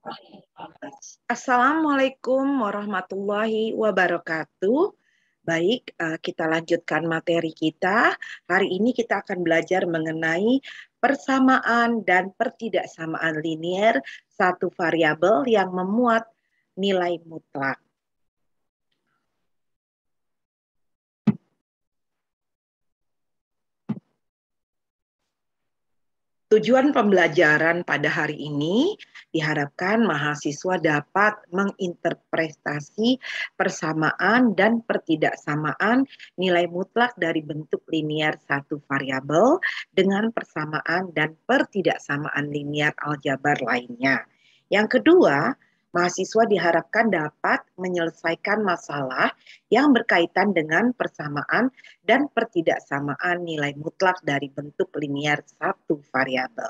Assalamualaikum warahmatullahi wabarakatuh. Baik, kita lanjutkan materi kita. Hari ini kita akan belajar mengenai persamaan dan pertidaksamaan linier satu variabel yang memuat nilai mutlak. Tujuan pembelajaran pada hari ini diharapkan mahasiswa dapat menginterpretasi persamaan dan pertidaksamaan nilai mutlak dari bentuk linier satu variabel dengan persamaan dan pertidaksamaan linier aljabar lainnya. Yang kedua, mahasiswa diharapkan dapat menyelesaikan masalah yang berkaitan dengan persamaan dan pertidaksamaan nilai mutlak dari bentuk linier satu variabel.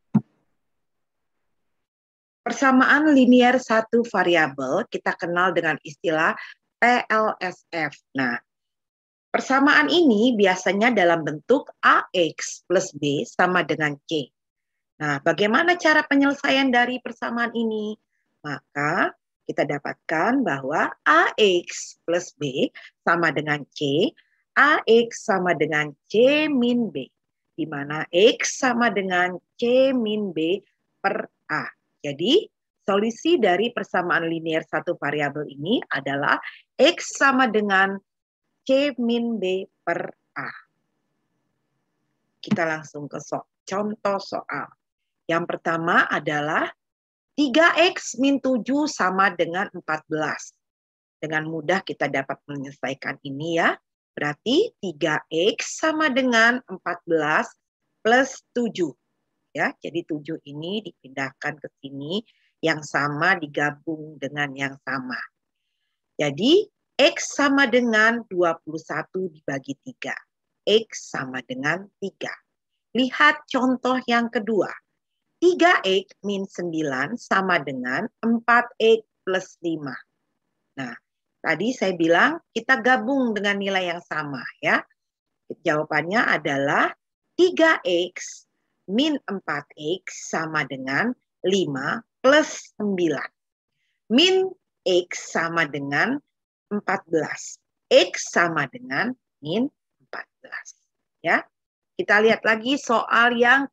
Persamaan linier satu variabel kita kenal dengan istilah PLSF. Nah, persamaan ini biasanya dalam bentuk AX plus B sama dengan C. Nah, bagaimana cara penyelesaian dari persamaan ini? Maka kita dapatkan bahwa AX plus B sama dengan C, AX sama dengan C min B, di mana X sama dengan C min B per A. Jadi, solusi dari persamaan linier satu variabel ini adalah X sama dengan C min B per A. Kita langsung ke contoh soal. Yang pertama adalah 3X min 7 sama dengan 14. Dengan mudah kita dapat menyelesaikan ini ya. Berarti 3X sama dengan 14 plus 7. Ya, jadi 7 ini dipindahkan ke sini, yang sama digabung dengan yang sama. Jadi X sama dengan 21 dibagi 3. X sama dengan 3. Lihat contoh yang kedua. 3X min 9 sama dengan 4X plus 5. Nah, tadi saya bilang kita gabung dengan nilai yang sama ya. Jawabannya adalah 3X min 4X sama dengan 5 plus 9. Min X sama dengan 14. X sama dengan min 14. Ya. Kita lihat lagi soal yang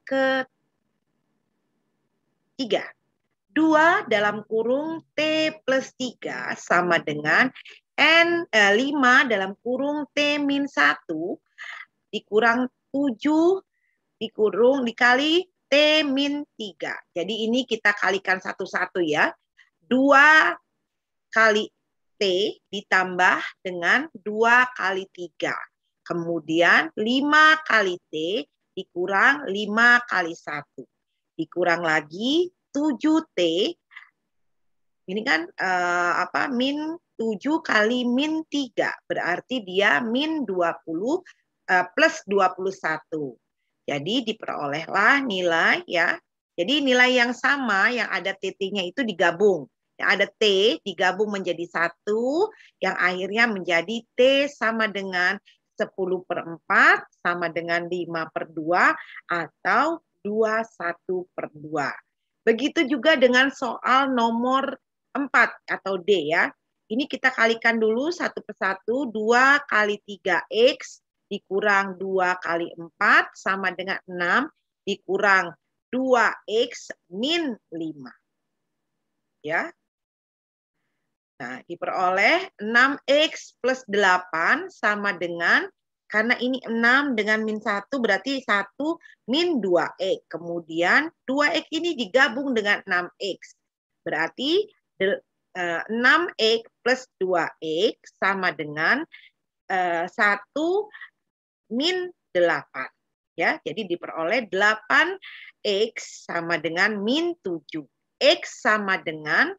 ketiga. 2 dalam kurung T plus 3 sama dengan 5 dalam kurung T min 1 dikurang 7 dikurung dikali T min 3. Jadi ini kita kalikan satu-satu ya. 2 kali T ditambah dengan 2 kali 3. Kemudian 5 kali T dikurang 5 kali 1. Dikurang lagi 7T. Ini kan min 7 kali min 3. Berarti dia min 20 plus 21. Jadi diperolehlah nilai ya. Jadi nilai yang sama yang ada titiknya itu digabung. Yang ada T digabung menjadi 1, yang akhirnya menjadi T sama dengan 10/4 sama dengan 5/2 atau 21/2. Begitu juga dengan soal nomor 4 atau D ya. Ini kita kalikan dulu satu persatu. 2 kali 3X dikurang 2 kali 4 sama dengan 6 dikurang 2X min 5. Ya. Nah, diperoleh 6X plus 8 sama dengan, karena ini 6 dengan min 1 berarti 1 min 2X. Kemudian 2X ini digabung dengan 6X. Berarti 6X plus 2X sama dengan 1 min 8. Ya, jadi diperoleh 8X sama dengan min 7. X sama dengan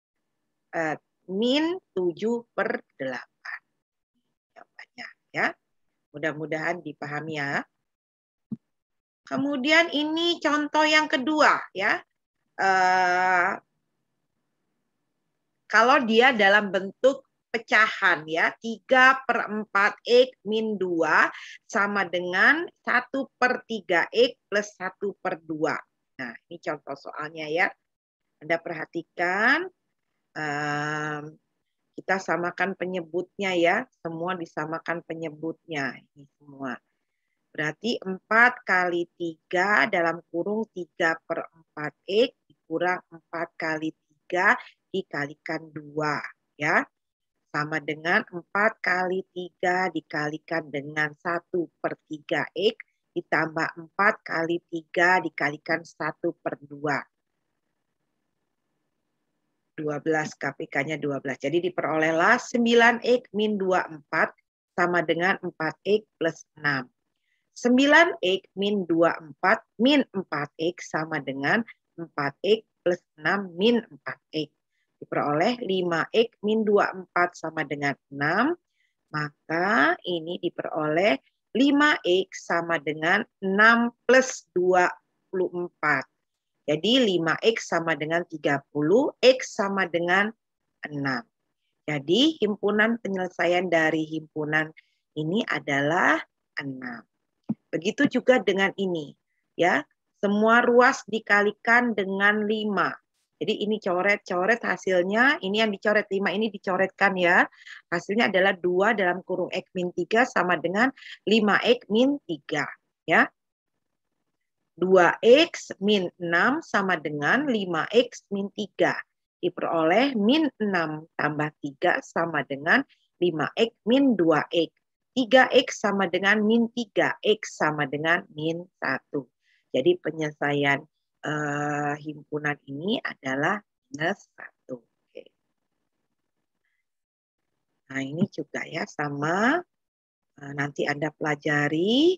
min 7/8. Jawabannya ya. Mudah-mudahan dipahami ya. Kemudian ini contoh yang kedua ya. Kalau dia dalam bentuk pecahan ya, 3/4X min 2 sama dengan 1/3X plus 1/2. Nah, ini contoh soalnya ya. Anda perhatikan, kita samakan penyebutnya ya. Semua disamakan penyebutnya. Ini semua. Berarti 4 kali 3 dalam kurung 3/4 X dikurang 4 kali 3 dikalikan 2. Ya. Sama dengan 4 kali 3 dikalikan dengan 1/3 X ditambah 4 kali 3 dikalikan 1/2. 12, KPK-nya 12. Jadi diperolehlah 9X min 24 sama dengan 4X plus 6. 9X min 24 min 4X sama dengan 4X plus 6 min 4X. Diperoleh 5X min 24 sama dengan 6. Maka ini diperoleh 5X sama dengan 6 plus 24. Jadi 5X sama dengan 30, X sama dengan 6. Jadi himpunan penyelesaian dari himpunan ini adalah 6. Begitu juga dengan ini. Ya, semua ruas dikalikan dengan 5. Jadi ini coret-coret hasilnya, ini yang dicoret 5 ini dicoretkan ya. Hasilnya adalah 2 dalam kurung X min 3 sama dengan 5X min 3. Ya. 2X min 6 sama dengan 5X min 3. Diperoleh min 6 tambah 3 sama dengan 5X min 2X. 3X sama dengan min 3. X sama dengan min 1. Jadi penyelesaian himpunan ini adalah minus 1. Oke. Nah ini juga ya sama. Nanti Anda pelajari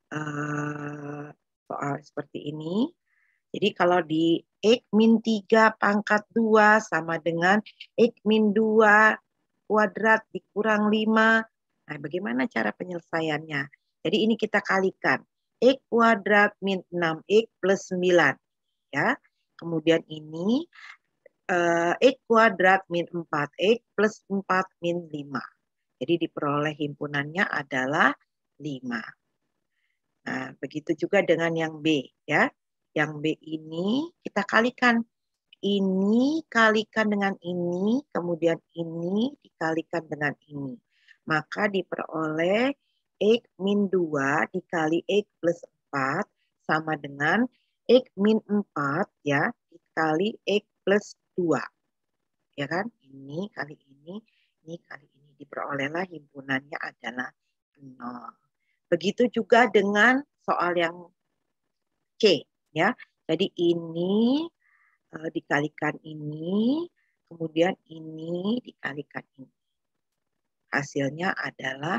soal seperti ini. Jadi kalau di X min 3 pangkat 2 sama dengan X min 2 kuadrat dikurang 5. Nah, bagaimana cara penyelesaiannya? Jadi ini kita kalikan. X kuadrat min 6X plus 9. Ya. Kemudian ini X kuadrat min 4X plus 4 min 5. Jadi diperoleh himpunannya adalah 5. Nah, begitu juga dengan yang B ya. Yang B ini kita kalikan. Ini kalikan dengan ini, kemudian ini dikalikan dengan ini. Maka diperoleh X min 2 dikali X plus 4 sama dengan X min 4 ya dikali X plus 2. Ya kan? Ini kali ini kali ini. Diperolehlah himpunannya adalah 0. Begitu juga dengan soal yang C ya. Jadi ini dikalikan ini, kemudian ini dikalikan ini. Hasilnya adalah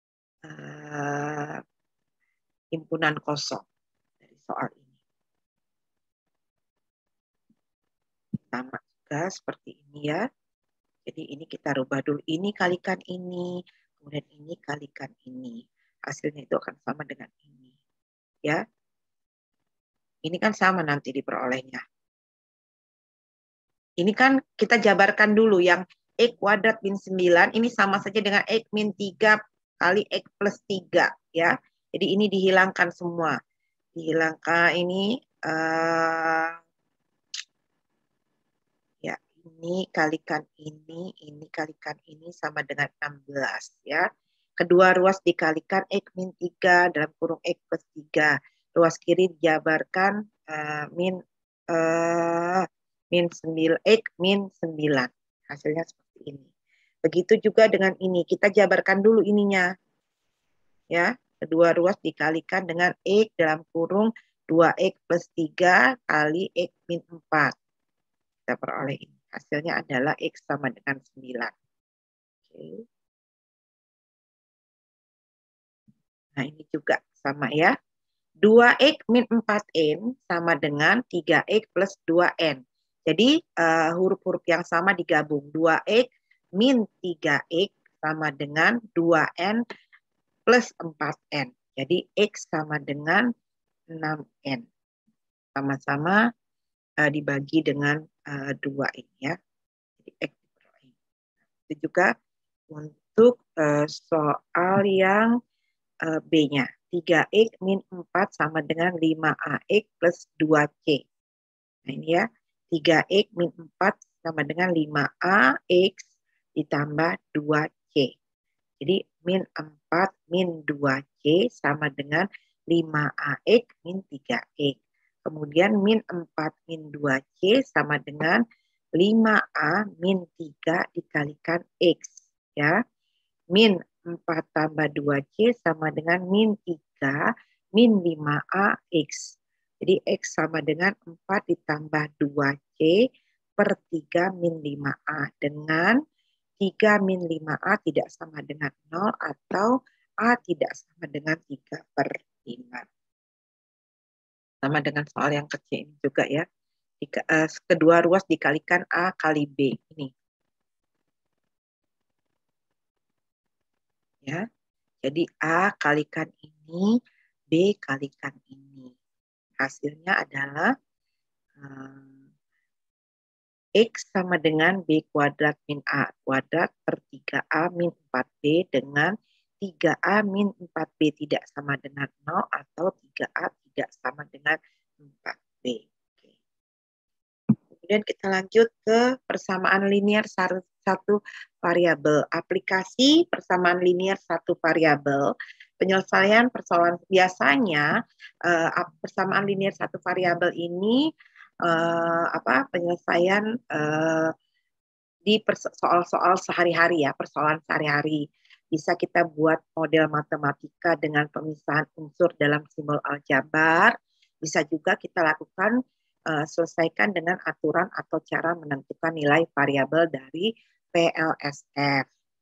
himpunan kosong dari soal ini. Sama juga seperti ini ya. Jadi ini kita rubah dulu. Ini kalikan ini, kemudian ini kalikan ini. Hasilnya itu akan sama dengan ini. Ya. Ini kan sama nanti diperolehnya. Ini kan kita jabarkan dulu yang X kuadrat min 9, ini sama saja dengan X min 3 kali X plus 3. Ya. Jadi ini dihilangkan semua. Dihilangkan ini, ya ini kalikan ini kalikan ini sama dengan 16. Ya. Kedua ruas dikalikan X min 3 dalam kurung X plus 3. Ruas kiri dijabarkan min 9 X min 9. Hasilnya seperti ini. Begitu juga dengan ini. Kita jabarkan dulu ininya. Ya, kedua ruas dikalikan dengan X dalam kurung 2X plus 3 kali X min 4. Kita peroleh ini. Hasilnya adalah X sama dengan 9. Oke. Nah, ini juga sama ya. 2X min 4N sama dengan 3X plus 2N. Jadi huruf-huruf yang sama digabung. 2X min 3X sama dengan 2N plus 4N. Jadi X sama dengan 6N. Sama-sama dibagi dengan 2 ini ya. Jadi X diperoleh. Itu juga untuk soal yang B-nya. 3X min 4 sama dengan 5AX plus 2C. Nah ini ya. 3X min 4 sama dengan 5AX ditambah 2C. Jadi min 4 min 2C sama dengan 5AX min 3X. Kemudian min 4 min 2C sama dengan 5A min 3 dikalikan X. Ya. Min 4 tambah 2C sama dengan min 3 min 5AX. Jadi X sama dengan 4 ditambah 2C per 3 min 5A. Dengan 3 min 5A tidak sama dengan 0 atau A tidak sama dengan 3 per 5. Sama dengan soal yang kecil ini juga ya. Kedua ruas dikalikan A kali B. Ini. Ya. Jadi A kalikan ini, B kalikan ini. Hasilnya adalah X sama dengan B kuadrat min A kuadrat per 3A min 4B dengan 3A min 4B tidak sama dengan 0 atau 3A tidak sama dengan 4B. Oke. Kemudian kita lanjut ke persamaan linear satu variabel. Aplikasi persamaan linear satu variabel. Penyelesaian persoalan biasanya persamaan linear satu variabel ini penyelesaian di soal-soal sehari-hari ya, persoalan sehari-hari. Bisa kita buat model matematika dengan pemisahan unsur dalam simbol aljabar. Bisa juga kita lakukan selesaikan dengan aturan atau cara menentukan nilai variabel dari PLSF.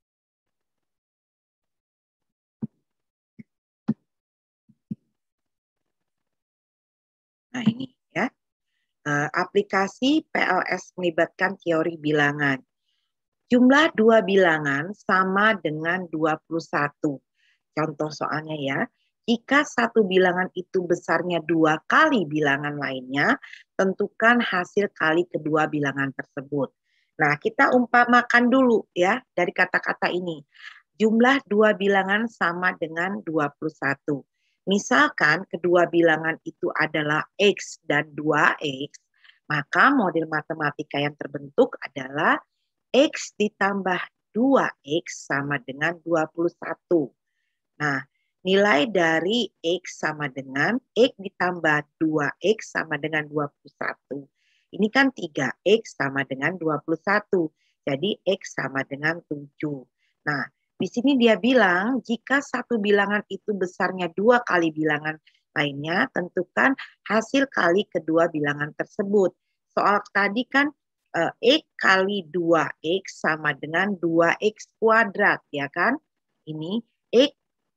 Nah ini ya. Aplikasi PLS melibatkan teori bilangan. Jumlah dua bilangan sama dengan 21. Contoh soalnya ya, jika satu bilangan itu besarnya 2 kali bilangan lainnya, tentukan hasil kali kedua bilangan tersebut. Nah, kita umpamakan dulu ya dari kata-kata ini. Jumlah dua bilangan sama dengan 21. Misalkan kedua bilangan itu adalah X dan 2X, maka model matematika yang terbentuk adalah X ditambah 2X sama dengan 21. Nah, nilai dari X sama dengan X ditambah 2X sama dengan 21. Ini kan 3X sama dengan 21. Jadi X sama dengan 7. Nah, di sini dia bilang jika satu bilangan itu besarnya 2 kali bilangan lainnya, tentukan hasil kali kedua bilangan tersebut. Soal tadi kan X kali 2X sama dengan 2X kuadrat, ya kan? Ini X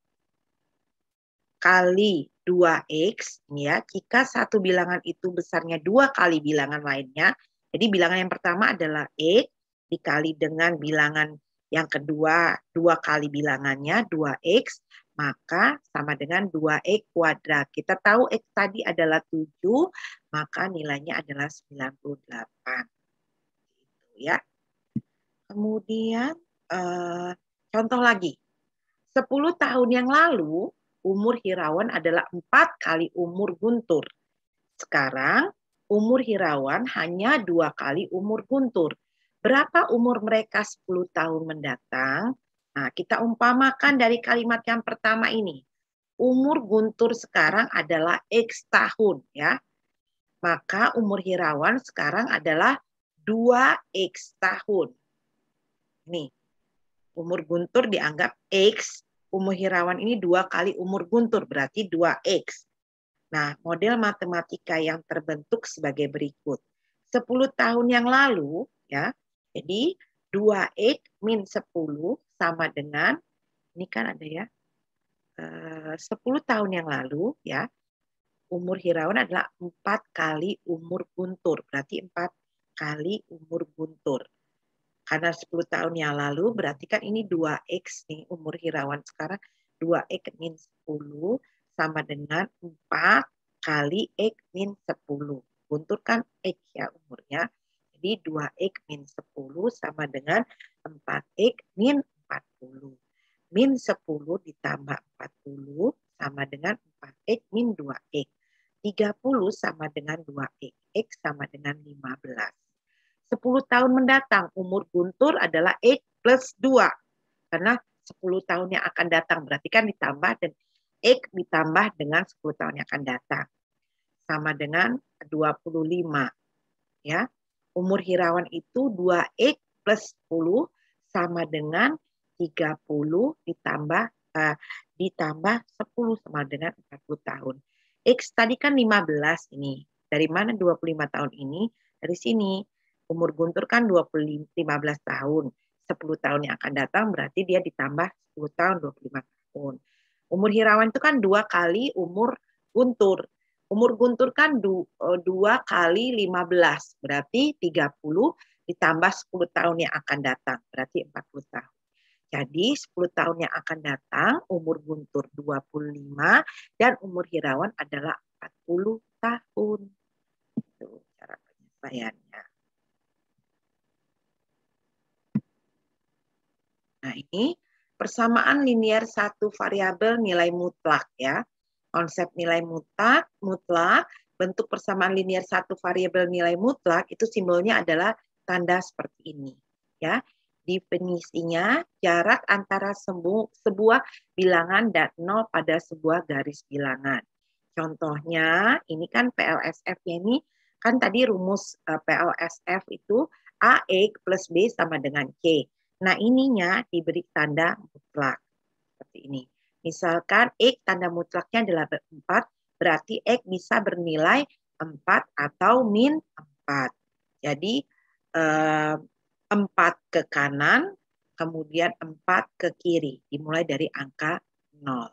kali 2X, ya, jika satu bilangan itu besarnya 2 kali bilangan lainnya, jadi bilangan yang pertama adalah X dikali dengan bilangan yang kedua 2 kali bilangannya 2X, maka sama dengan 2X kuadrat. Kita tahu X tadi adalah 7, maka nilainya adalah 98. Ya. Kemudian contoh lagi. 10 tahun yang lalu umur Hirawan adalah 4 kali umur Guntur. Sekarang umur Hirawan hanya 2 kali umur Guntur. Berapa umur mereka 10 tahun mendatang? Nah, kita umpamakan dari kalimat yang pertama ini. Umur Guntur sekarang adalah X tahun, ya. Maka umur Hirawan sekarang adalah 2X tahun. Nih, umur Guntur dianggap X, umur Hirawan ini 2 kali umur Guntur, berarti 2X. Nah, model matematika yang terbentuk sebagai berikut. 10 tahun yang lalu, ya, jadi 2X min 10 sama dengan, ini kan ada ya, 10 tahun yang lalu, ya, umur Hirawan adalah 4 kali umur Guntur, berarti 4 kali umur Guntur. Karena 10 tahun yang lalu berarti kan ini 2X nih umur Hirawan sekarang 2X min 10 sama dengan 4 kali X min 10. Guntur kan X ya umurnya. Jadi 2X min 10 sama dengan 4X min 40. Min 10 ditambah 40 sama dengan 4X min 2X. 30 sama dengan 2X. X sama dengan 15. 10 tahun mendatang, umur Guntur adalah X plus 2. Karena 10 tahun yang akan datang, berarti kan ditambah dan X ditambah dengan 10 tahun yang akan datang. Sama dengan 25. Ya. Umur Hirawan itu 2X plus 10 sama dengan 30 ditambah 10 sama dengan 40 tahun. X tadi kan 15 ini. Dari mana 25 tahun ini? Dari sini. Umur Guntur kan 15 tahun. 10 tahun yang akan datang berarti dia ditambah 10 tahun, 25 tahun. Umur Hirawan itu kan 2 kali umur Guntur. Umur Guntur kan 2 kali 15, berarti 30 ditambah 10 tahun yang akan datang, berarti 40 tahun. Jadi 10 tahun yang akan datang, umur Guntur 25 dan umur Hirawan adalah 40 tahun. Itu cara penyesuaiannya. Nah ini persamaan linier satu variabel nilai mutlak ya. Konsep nilai mutlak, bentuk persamaan linier satu variabel nilai mutlak itu simbolnya adalah tanda seperti ini. Ya, definisinya jarak antara sebuah bilangan dan 0 pada sebuah garis bilangan. Contohnya, ini kan PLSF-nya ini kan tadi rumus PLSF itu AX plus B sama dengan C. Nah, ininya diberi tanda mutlak seperti ini. Misalkan X tanda mutlaknya adalah 4, berarti X bisa bernilai 4 atau min 4. Jadi 4 ke kanan, kemudian 4 ke kiri, dimulai dari angka 0.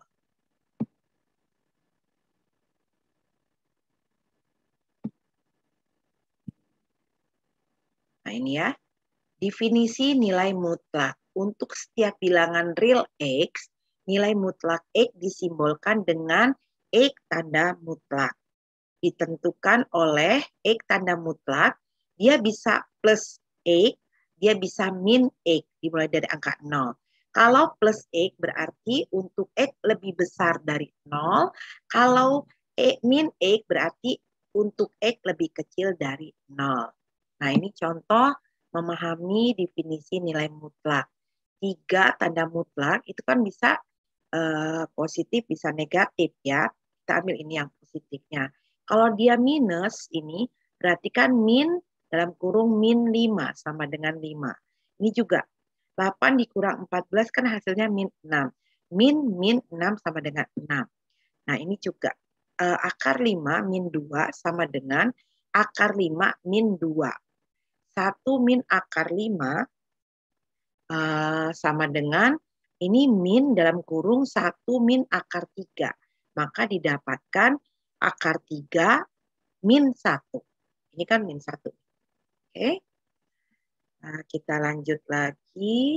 Nah ini ya, definisi nilai mutlak. Untuk setiap bilangan real X, nilai mutlak X disimbolkan dengan X tanda mutlak. Ditentukan oleh X tanda mutlak, dia bisa plus X, dia bisa min X, dimulai dari angka 0. Kalau plus X berarti untuk X lebih besar dari 0, kalau min X berarti untuk X lebih kecil dari 0. Nah ini contoh memahami definisi nilai mutlak. 3 tanda mutlak itu kan bisa positif, bisa negatif ya. Kita ambil ini yang positifnya. Kalau dia minus ini, berarti kan min dalam kurung min 5 sama dengan 5. Ini juga 8 dikurang 14 kan hasilnya min 6. Min 6 sama dengan 6. Nah ini juga akar 5 min 2 sama dengan akar 5 min 2. 1 min akar 5 sama dengan ini min dalam kurung 1 min akar 3. Maka didapatkan akar 3 min 1. Ini kan min 1. Oke. Nah, kita lanjut lagi.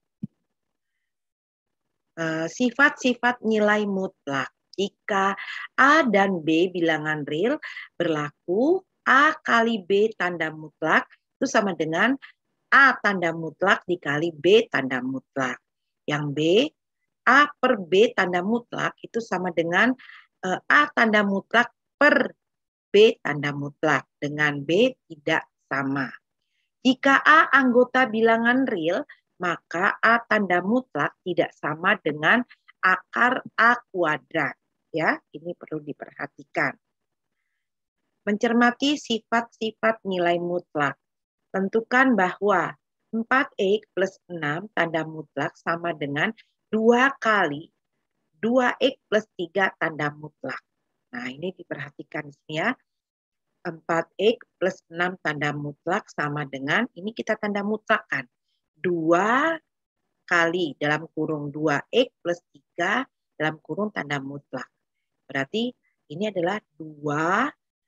Sifat-sifat nilai mutlak. Jika A dan B bilangan real berlaku, A kali B tanda mutlak itu sama dengan A tanda mutlak dikali B tanda mutlak. Yang B, A per B tanda mutlak itu sama dengan A tanda mutlak per B tanda mutlak. Dengan B tidak sama. Jika A anggota bilangan real, maka A tanda mutlak tidak sama dengan akar A kuadrat. Ya, ini perlu diperhatikan. Mencermati sifat-sifat nilai mutlak. Tentukan bahwa 4X plus 6 tanda mutlak sama dengan 2 kali 2X plus 3 tanda mutlak. Nah, ini diperhatikan di sini ya. 4X plus 6 tanda mutlak sama dengan, ini kita tanda mutlakkan. 2 kali dalam kurung 2X plus 3 dalam kurung tanda mutlak. Berarti ini adalah 2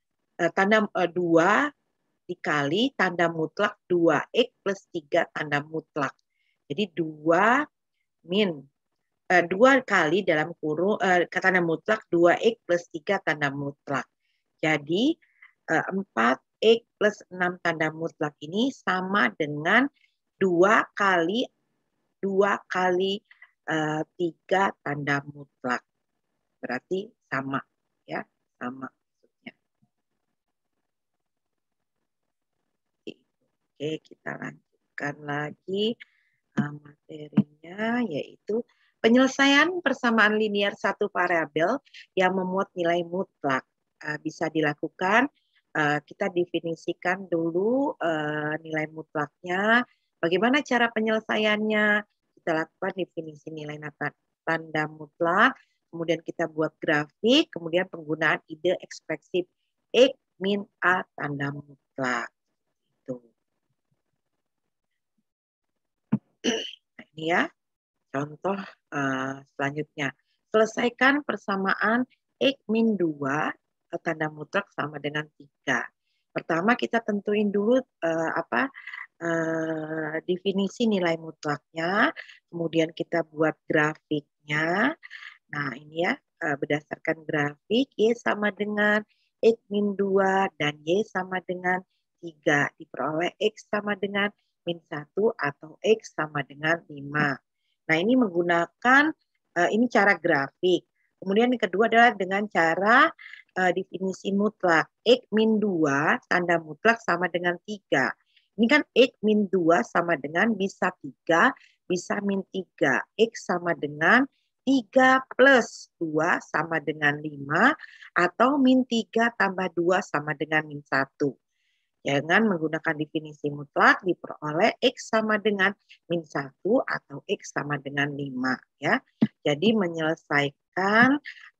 dikali tanda mutlak 2X plus 3 tanda mutlak. Jadi 2 kali dalam kurung tanda mutlak 2X plus 3 tanda mutlak. Jadi 4X plus 6 tanda mutlak ini sama dengan 2 kali 3 tanda mutlak. Berarti sama ya, sama maksudnya. Oke, kita lanjutkan lagi materinya, yaitu penyelesaian persamaan linear satu variabel yang memuat nilai mutlak. Bisa dilakukan, kita definisikan dulu nilai mutlaknya. Bagaimana cara penyelesaiannya? Kita lakukan definisi nilai tanda mutlak, kemudian kita buat grafik, kemudian penggunaan ide ekspresif X min A tanda mutlak. Itu. Nah, ini ya, contoh selanjutnya. Selesaikan persamaan X min 2 tanda mutlak sama dengan 3. Pertama kita tentuin dulu definisi nilai mutlaknya, kemudian kita buat grafiknya. Nah, ini ya, berdasarkan grafik, Y sama dengan X min 2 dan Y sama dengan 3. Diperoleh X sama dengan min 1 atau X sama dengan 5. Nah, ini menggunakan, ini cara grafik. Kemudian yang kedua adalah dengan cara definisi mutlak. X min 2 tanda mutlak sama dengan 3. Ini kan X min 2 sama dengan bisa 3, bisa min 3. X sama dengan 3 plus 2 sama dengan 5, atau min 3 tambah 2 sama dengan min 1. Jangan menggunakan definisi mutlak, diperoleh X sama dengan min 1 atau X sama dengan 5. Ya. Jadi menyelesaikan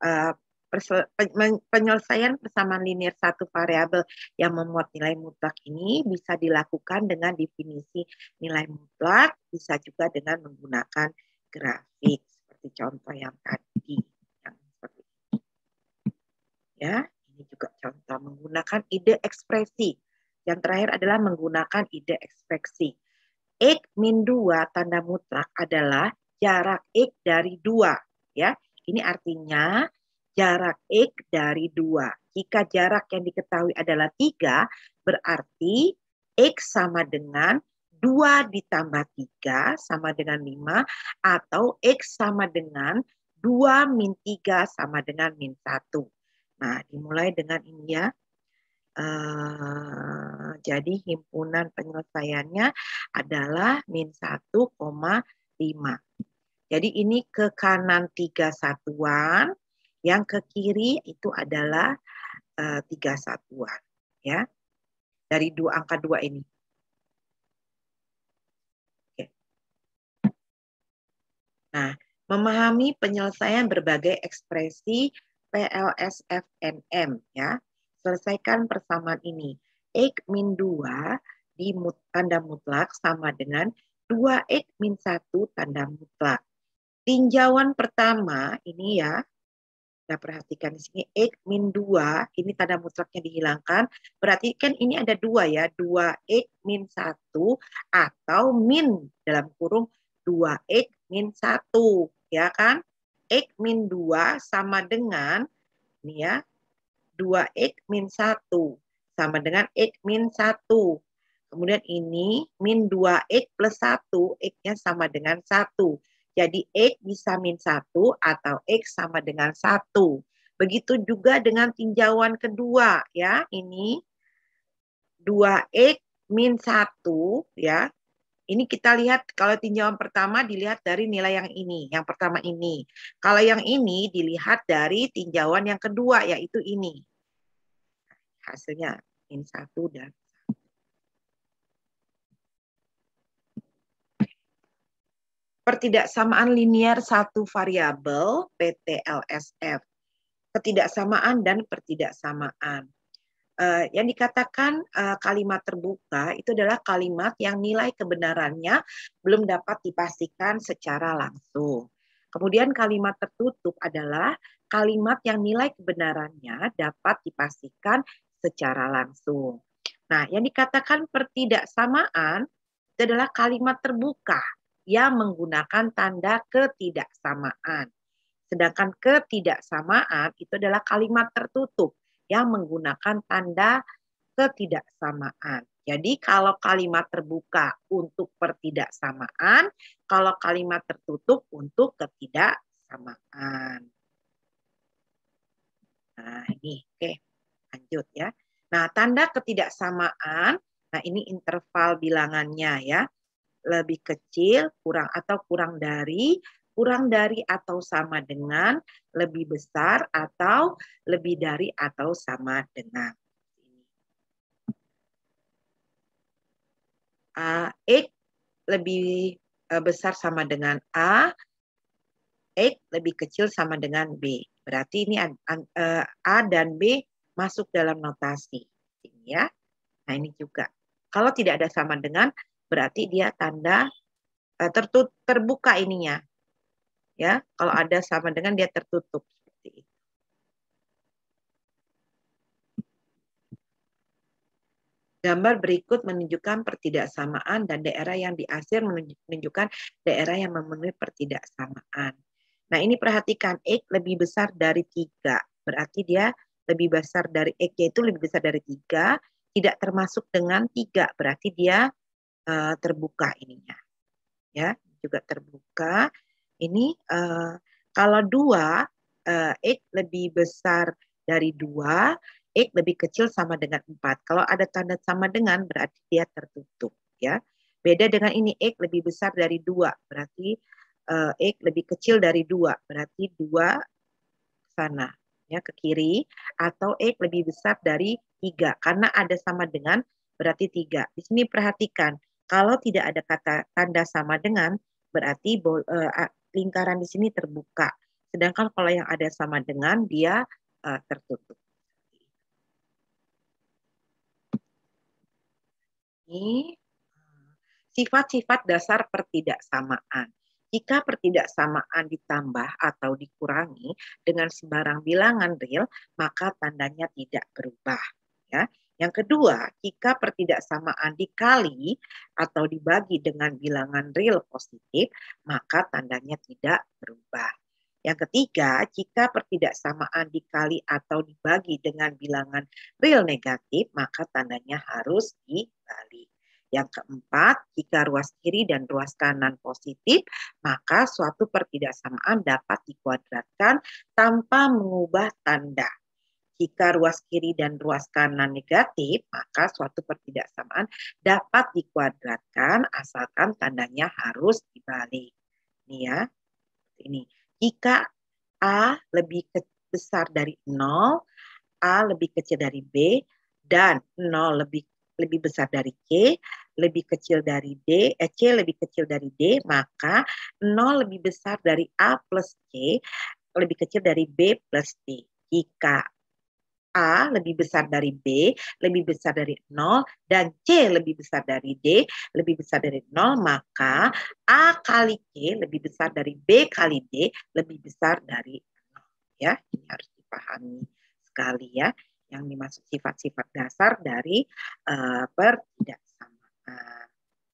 penyelesaian persamaan linear satu variabel yang memuat nilai mutlak ini bisa dilakukan dengan definisi nilai mutlak, bisa juga dengan menggunakan grafik seperti contoh yang tadi. Yang seperti ini. Ya, ini juga contoh menggunakan ide ekspresi. Yang terakhir adalah menggunakan ide ekspresi. X min 2 tanda mutlak adalah jarak X dari 2. Ya, ini artinya jarak X dari 2. Jika jarak yang diketahui adalah 3, berarti X sama dengan 2 ditambah 3 sama dengan 5, atau X sama dengan 2 min 3 sama dengan min 1. Nah, dimulai dengan ini ya. Jadi himpunan penyelesaiannya adalah min 1,5. Jadi ini ke kanan 3 satuan, yang ke kiri itu adalah 3 satuan. Ya, dari angka 2 ini. Oke. Nah, memahami penyelesaian berbagai ekspresi PLSFNM ya. Selesaikan persamaan ini. X min 2 di tanda mutlak sama dengan 2X min 1 tanda mutlak. Tinjauan pertama ini ya, kita perhatikan di sini X min 2, ini tanda mutlaknya dihilangkan. Berarti kan ini ada 2 ya, 2X min 1 atau min dalam kurung 2X min 1, ya kan? X min 2 sama dengan, ini ya, 2X min 1 sama dengan X min 1. Kemudian ini min 2X plus 1, X-nya sama dengan 1. Jadi X bisa min 1 atau X sama dengan 1. Begitu juga dengan tinjauan kedua ya. Ini 2X min 1 ya. Ini kita lihat kalau tinjauan pertama dilihat dari nilai yang ini, yang pertama ini. Kalau yang ini dilihat dari tinjauan yang kedua, yaitu ini. Hasilnya min 1 dan 1. Pertidaksamaan linear satu variabel PTLSF. Ketidaksamaan dan pertidaksamaan. Yang dikatakan kalimat terbuka itu adalah kalimat yang nilai kebenarannya belum dapat dipastikan secara langsung. Kemudian kalimat tertutup adalah kalimat yang nilai kebenarannya dapat dipastikan secara langsung. Nah, yang dikatakan pertidaksamaan itu adalah kalimat terbuka yang menggunakan tanda ketidaksamaan. Sedangkan ketidaksamaan itu adalah kalimat tertutup yang menggunakan tanda ketidaksamaan. Jadi kalau kalimat terbuka untuk pertidaksamaan, kalau kalimat tertutup untuk ketidaksamaan. Nah, ini oke, lanjut ya. Nah, tanda ketidaksamaan, Nah, ini interval bilangannya ya. Lebih kecil, kurang atau kurang dari atau sama dengan, lebih besar atau lebih dari atau sama dengan. X lebih besar sama dengan A, X lebih kecil sama dengan B. Berarti ini A dan B masuk dalam notasi. Ini ya. Nah, ini juga. Kalau tidak ada sama dengan, berarti dia tanda terbuka ininya. Ya, kalau ada sama dengan dia tertutup seperti itu. Gambar berikut menunjukkan pertidaksamaan dan daerah yang diasir menunjukkan daerah yang memenuhi pertidaksamaan. Nah, ini perhatikan X lebih besar dari 3. Berarti dia lebih besar dari X-nya itu lebih besar dari 3, tidak termasuk dengan 3. Berarti dia terbuka ininya. Ya, juga terbuka. Ini kalau 2 X lebih besar dari 2, X lebih kecil sama dengan 4. Kalau ada tanda sama dengan berarti dia tertutup ya. Beda dengan ini X lebih besar dari 2, berarti X lebih kecil dari 2, berarti 2 sana ya ke kiri, atau X lebih besar dari 3 karena ada sama dengan berarti 3. Di sini perhatikan kalau tidak ada kata tanda sama dengan berarti lingkaran di sini terbuka. Sedangkan kalau yang ada sama dengan dia tertutup. Ini sifat-sifat dasar pertidaksamaan. Jika pertidaksamaan ditambah atau dikurangi dengan sembarang bilangan real, maka tandanya tidak berubah. Ya. Yang kedua, jika pertidaksamaan dikali atau dibagi dengan bilangan real positif, maka tandanya tidak berubah. Yang ketiga, jika pertidaksamaan dikali atau dibagi dengan bilangan real negatif, maka tandanya harus dibalik. Yang keempat, jika ruas kiri dan ruas kanan positif, maka suatu pertidaksamaan dapat dikuadratkan tanpa mengubah tanda. Jika ruas kiri dan ruas kanan negatif, maka suatu pertidaksamaan dapat dikuadratkan asalkan tandanya harus dibalik. Ini ya, ini. Jika A lebih besar dari 0, A lebih kecil dari B, dan 0 lebih besar dari C, lebih kecil dari D, C lebih kecil dari D, maka 0 lebih besar dari A plus C, lebih kecil dari B plus D. Jika A lebih besar dari B, lebih besar dari 0, dan C lebih besar dari D, lebih besar dari 0, maka A kali C lebih besar dari B kali D, lebih besar dari 0. Ya, ini harus dipahami sekali ya, yang dimaksud sifat-sifat dasar dari pertidaksamaan.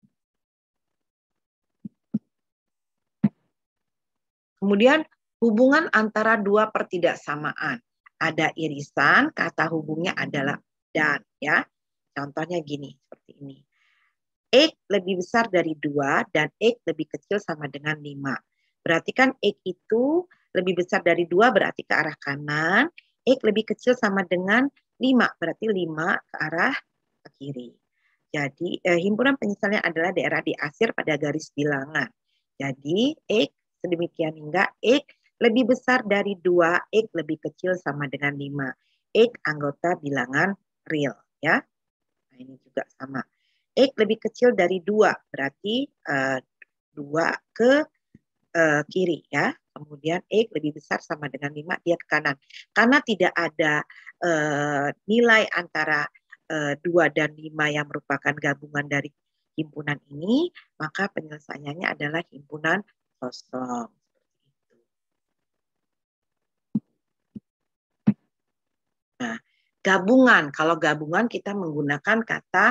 Kemudian hubungan antara dua pertidaksamaan. Ada irisan, kata hubungnya adalah dan ya. Contohnya gini, seperti ini. X lebih besar dari 2 dan X lebih kecil sama dengan 5. Berarti kan X itu lebih besar dari 2 berarti ke arah kanan, X lebih kecil sama dengan 5, berarti 5 ke arah kiri. Jadi himpunan penyesalnya adalah daerah diasir pada garis bilangan. Jadi X sedemikian hingga X lebih besar dari 2, X lebih kecil sama dengan 5. X anggota bilangan real ya. Nah, ini juga sama. X lebih kecil dari 2, berarti 2 ke kiri ya. Kemudian X lebih besar sama dengan 5, dia ke kanan. Karena tidak ada nilai antara 2 dan 5 yang merupakan gabungan dari himpunan ini, maka penyelesaiannya adalah himpunan kosong. Nah, gabungan. Kalau gabungan kita menggunakan kata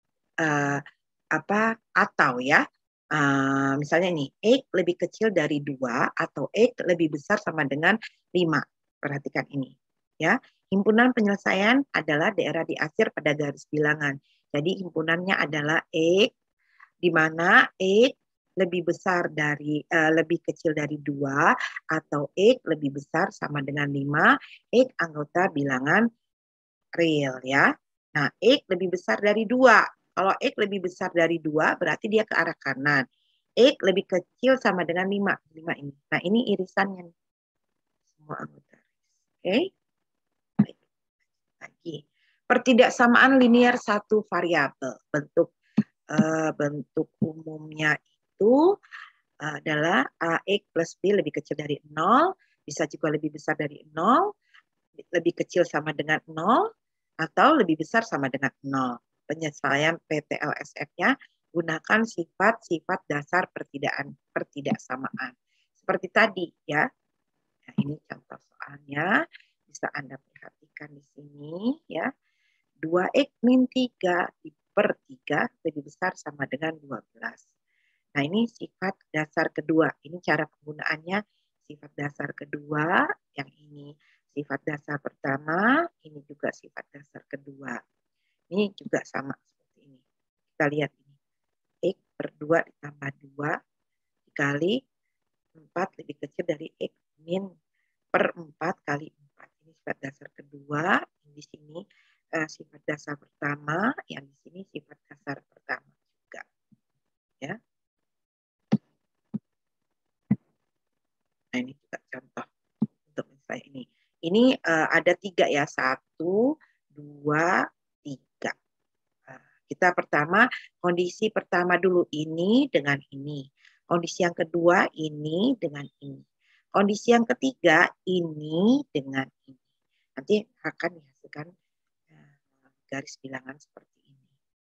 atau ya. Misalnya nih, X lebih kecil dari 2 atau X lebih besar sama dengan 5. Perhatikan ini. Ya, himpunan penyelesaian adalah daerah diasir pada garis bilangan. Jadi himpunannya adalah X, di mana X lebih besar dari lebih kecil dari 2 atau X lebih besar sama dengan 5, X anggota bilangan real ya. Nah, X lebih besar dari 2. Kalau X lebih besar dari 2, berarti dia ke arah kanan. X lebih kecil sama dengan 5. 5 ini. Nah, ini irisannya. Semua anggota. Oke. Baik. Lagi. Pertidaksamaan linier satu variabel. Bentuk umumnya itu adalah AX plus B lebih kecil dari 0. Bisa juga lebih besar dari 0. Lebih kecil sama dengan 0. Atau lebih besar sama dengan 0. Penyesuaian PTLSF-nya gunakan sifat-sifat dasar pertidaksamaan. Seperti tadi ya. Nah, ini contoh soalnya. Bisa Anda perhatikan di sini ya. 2x min 3 per 3 lebih besar sama dengan 12. Nah, ini sifat dasar kedua. Ini cara penggunaannya sifat dasar kedua. Yang ini sifat dasar pertama. Ini juga sifat dasar kedua. Ini juga sama seperti ini. Kita lihat ini. X per 2 ditambah 2 dikali 4 lebih kecil dari X min per 4 kali 4. Ini sifat dasar kedua. Di sini sifat dasar pertama. Yang di sini sifat dasar pertama juga. Ya. Nah, ini juga contoh untuk misalnya ini. Ini ada 3 ya. 1, 2, 3. Kita pertama, kondisi pertama dulu ini dengan ini. Kondisi yang kedua ini dengan ini. Kondisi yang ketiga ini dengan ini. Nanti akan dihasilkan garis bilangan seperti ini.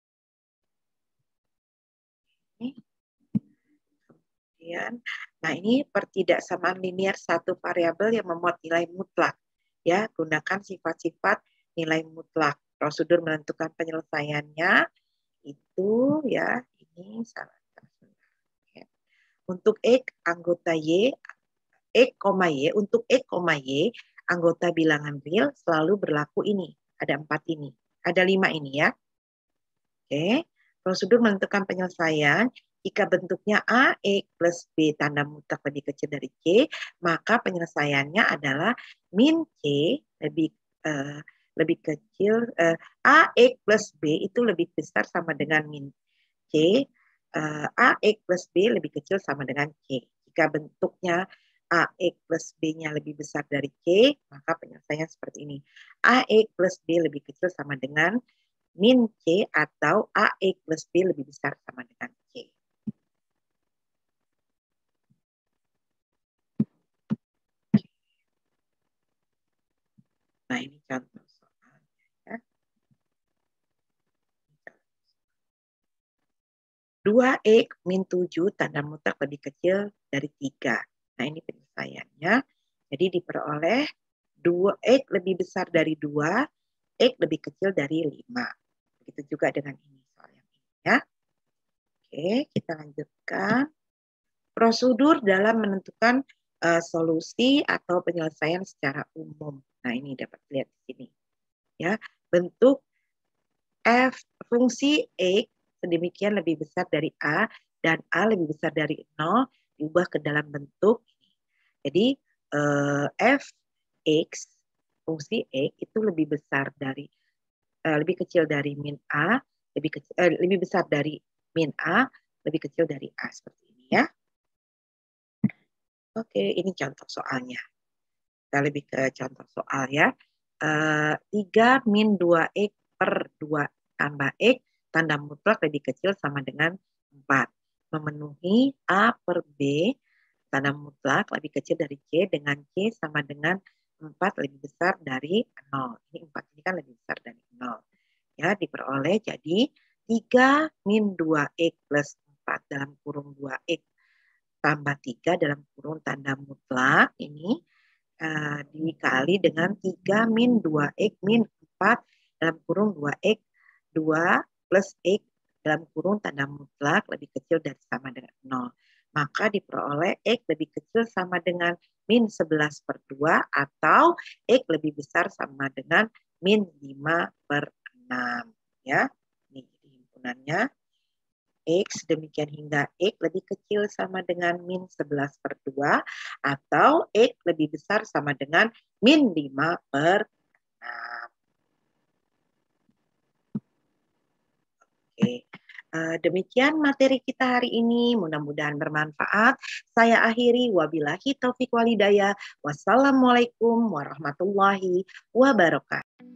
Kemudian, nah ini pertidaksamaan linier satu variabel yang memuat nilai mutlak. Ya, gunakan sifat-sifat nilai mutlak. Prosedur menentukan penyelesaiannya itu ya ini salah. Ya. Untuk X anggota Y, X, Y, untuk X, Y anggota bilangan real selalu berlaku ini. Ada 4 ini. Ada 5 ini ya. Oke. Prosedur menentukan penyelesaian. Jika bentuknya A, X plus B tanda mutlak lebih kecil dari C, maka penyelesaiannya adalah min C lebih kecil. A, X plus B itu lebih besar sama dengan min C. A, X plus B lebih kecil sama dengan C. Jika bentuknya AX plus B-nya lebih besar dari C, maka penyelesaian seperti ini. AX plus B lebih kecil sama dengan min C atau AX plus B lebih besar sama dengan C. Nah, ini contoh soalnya ya. 2X min 7 tanda mutlak lebih kecil dari 3. Nah, ini penyelesaiannya. Jadi diperoleh 2X lebih besar dari 2, X lebih kecil dari 5. Begitu juga dengan ini soal yang ini ya. Oke, kita lanjutkan. Prosedur dalam menentukan solusi atau penyelesaian secara umum. Nah, ini dapat lihat di sini. Ya, bentuk f fungsi X sedemikian lebih besar dari A dan A lebih besar dari 0 diubah ke dalam bentuk ini. Jadi f X fungsi X itu lebih besar dari lebih kecil dari min A, lebih besar dari min A, lebih kecil dari A seperti ini ya. Oke, ini contoh soalnya. Kita lebih ke contoh soal ya. 3 min 2X per 2 tambah X tanda mutlak lebih kecil sama dengan 4. Memenuhi A per B tanda mutlak lebih kecil dari C dengan C sama dengan 4 lebih besar dari 0. Ini 4 ini kan lebih besar dari 0. Ya, diperoleh jadi 3 min 2X plus 4 dalam kurung 2X tambah 3 dalam kurung tanda mutlak ini dikali dengan 3 min 2X min 4 dalam kurung 2X 2 plus X dalam kurung tanda mutlak lebih kecil dari sama dengan 0. Maka diperoleh X lebih kecil sama dengan min 11 per 2 atau X lebih besar sama dengan min 5 per 6. Ya, ini himpunannya. X demikian hingga X lebih kecil sama dengan min 11 per 2 atau X lebih besar sama dengan min 5 per 6. Oke. Demikian materi kita hari ini, mudah-mudahan bermanfaat. Saya akhiri, wabillahi taufiq walhidayah. Wassalamualaikum warahmatullahi wabarakatuh.